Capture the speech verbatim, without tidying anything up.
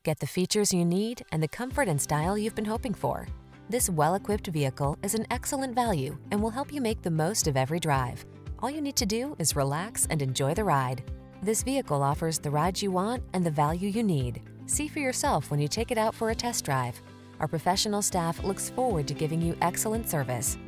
Get the features you need and the comfort and style you've been hoping for. This well-equipped vehicle is an excellent value and will help you make the most of every drive. All you need to do is relax and enjoy the ride. This vehicle offers the ride you want and the value you need. See for yourself when you take it out for a test drive. Our professional staff looks forward to giving you excellent service.